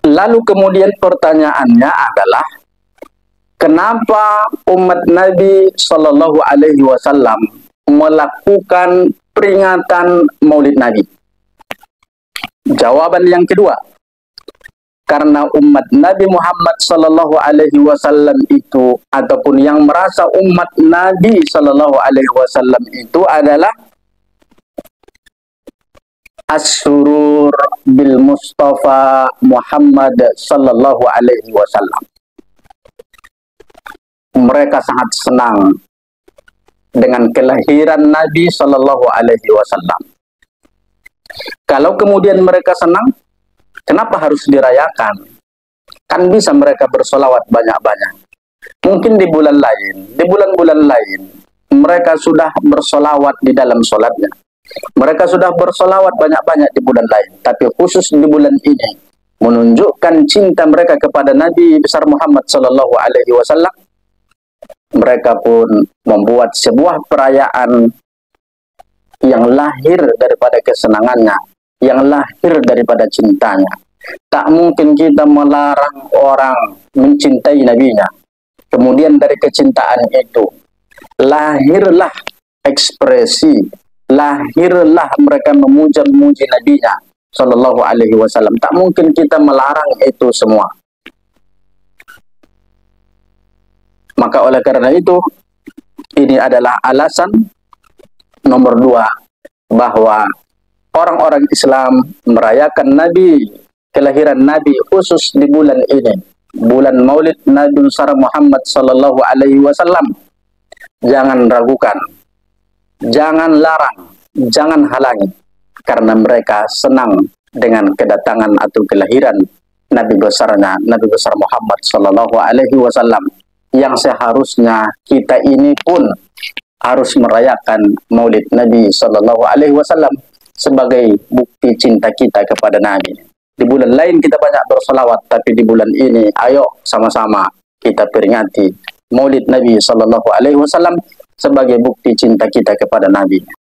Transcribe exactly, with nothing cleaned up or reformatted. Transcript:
Lalu kemudian pertanyaannya adalah, kenapa umat Nabi Shallallahu Alaihi Wasallam melakukan peringatan Maulid Nabi? Jawaban yang kedua, karena umat Nabi Muhammad Shallallahu Alaihi Wasallam itu, ataupun yang merasa umat Nabi Shallallahu Alaihi Wasallam itu adalah as-surur bil Mustafa Muhammad Sallallahu Alaihi Wasallam. Mereka sangat senang dengan kelahiran Nabi Sallallahu Alaihi Wasallam. Kalau kemudian mereka senang, kenapa harus dirayakan? Kan bisa mereka bersolawat banyak-banyak. Mungkin di bulan lain, di bulan-bulan lain, mereka sudah bersolawat di dalam sholatnya. Mereka sudah bersolawat banyak-banyak di bulan lain, tapi khusus di bulan ini menunjukkan cinta mereka kepada Nabi besar Muhammad Sallallahu Alaihi Wasallam. Mereka pun membuat sebuah perayaan yang lahir daripada kesenangannya, yang lahir daripada cintanya. Tak mungkin kita melarang orang mencintai nabinya. Kemudian dari kecintaan itu lahirlah ekspresi, lahirlah mereka memuja-muji nabinya Sallallahu Alaihi Wasallam. Tak mungkin kita melarang itu semua. Maka oleh karena itu, ini adalah alasan nomor dua, bahwa orang-orang Islam merayakan Nabi, kelahiran Nabi khusus di bulan ini, bulan Maulid Nabi besar Muhammad Sallallahu Alaihi Wasallam. Jangan ragukan, jangan larang, jangan halangi, karena mereka senang dengan kedatangan atau kelahiran Nabi besarnya, Nabi besar Muhammad Sallallahu Alaihi Wasallam, yang seharusnya kita ini pun harus merayakan Maulid Nabi Sallallahu Alaihi Wasallam sebagai bukti cinta kita kepada Nabi. Di bulan lain kita banyak bersolawat, tapi di bulan ini ayo sama-sama kita peringati Maulid Nabi Sallallahu Alaihi Wasallam sebagai bukti cinta kita kepada Nabi.